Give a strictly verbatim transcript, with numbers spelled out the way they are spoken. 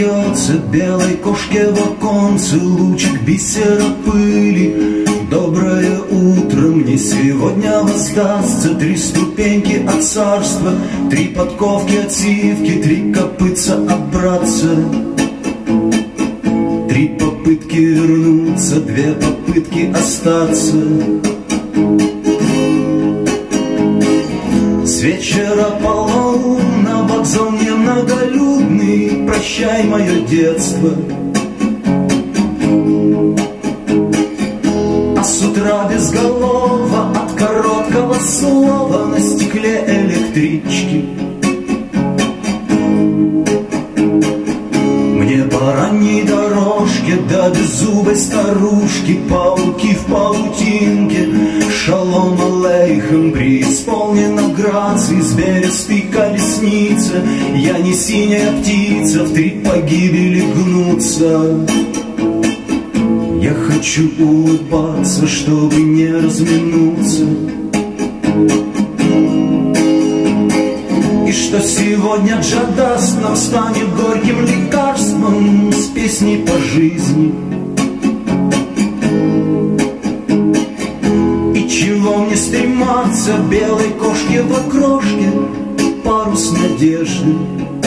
смеется белой кошке в оконце лучик бисера пыли. Доброе утро, мне сегодня воздастся три ступеньки от царства, три подковки от сивки, три копытца от братца. Три попытки вернуться, две попытки остаться. С вечера полоумно вокзал немноголюдный, прощай мое детство. А с утра безголово от короткого слова на стекле электрички. Мне по ранней дорожке до беззубой старушки, пауки в паутинке, шалом алейхем, преисполнена грации, зверестой колесница. Я не синяя птица, в три погибели гнуться. Я хочу улыбаться, чтобы не разминуться. И что сегодня Джадаст нам станет горьким лекарством с песней по жизни. И чего мне стрематься белой кошке в окрошке, парус надежды.